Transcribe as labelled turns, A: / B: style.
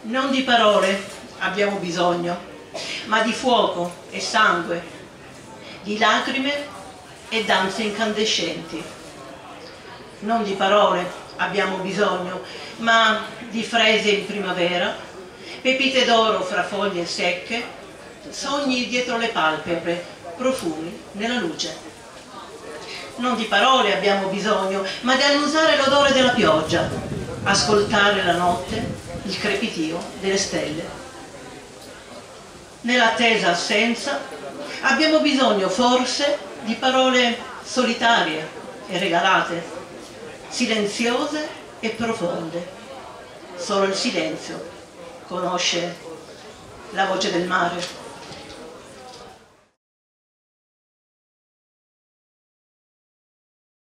A: Non di parole abbiamo bisogno, ma di fuoco e sangue, di lacrime e danze incandescenti. Non di parole abbiamo bisogno, ma di frese in primavera, pepite d'oro fra foglie secche, sogni dietro le palpebre, profumi nella luce. Non di parole abbiamo bisogno, ma di annusare l'odore della pioggia, ascoltare la notte, il crepitio delle stelle. Nell'attesa assenza abbiamo bisogno forse di parole solitarie e regalate, silenziose e profonde. Solo il silenzio conosce la voce del mare.